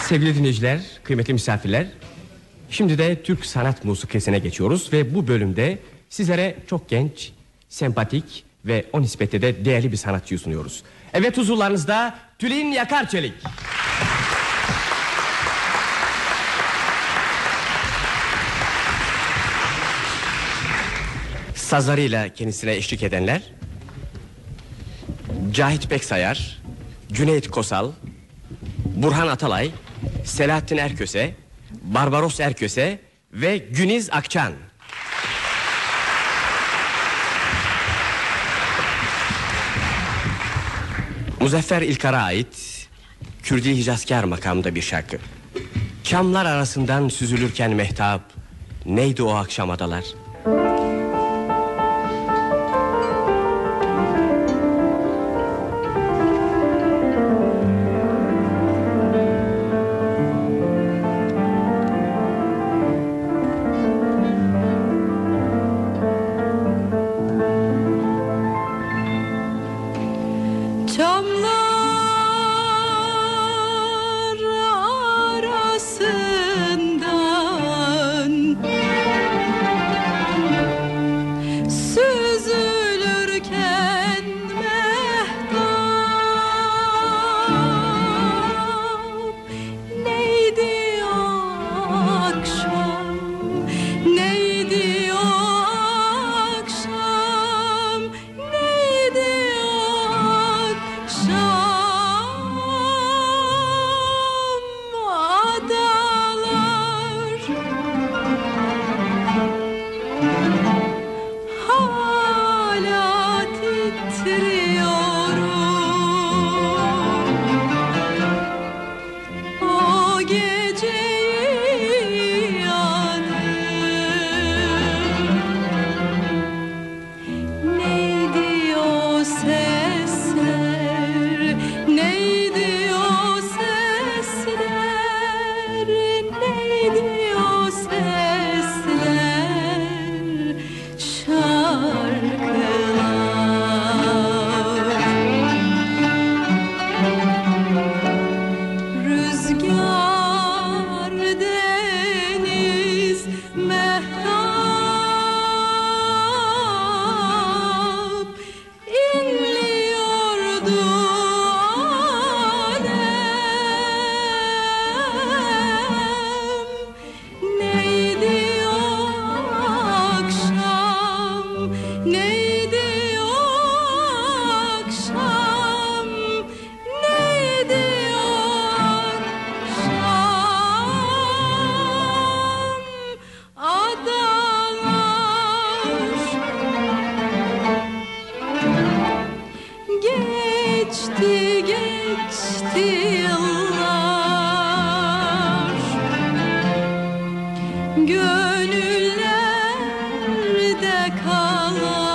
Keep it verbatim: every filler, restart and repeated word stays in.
Sevgili dinleyiciler, kıymetli misafirler, şimdi de Türk sanat musikisine geçiyoruz ve bu bölümde sizlere çok genç, sempatik ve o nispette de değerli bir sanatçıyı sunuyoruz. Evet, huzurlarınızda Tülin Yakarçelik. Sazlarıyla kendisine eşlik edenler Cahit Beksayar, Cüneyt Kosal, Burhan Atalay, Selahattin Erköse, Barbaros Erköse ve Güniz Akçan. Muzaffer İlkar'a ait Kürdi Hicazkar makamında bir şarkı. Çamlar arasından süzülürken mehtap, neydi o akşam adalar? Gönüllerde kalan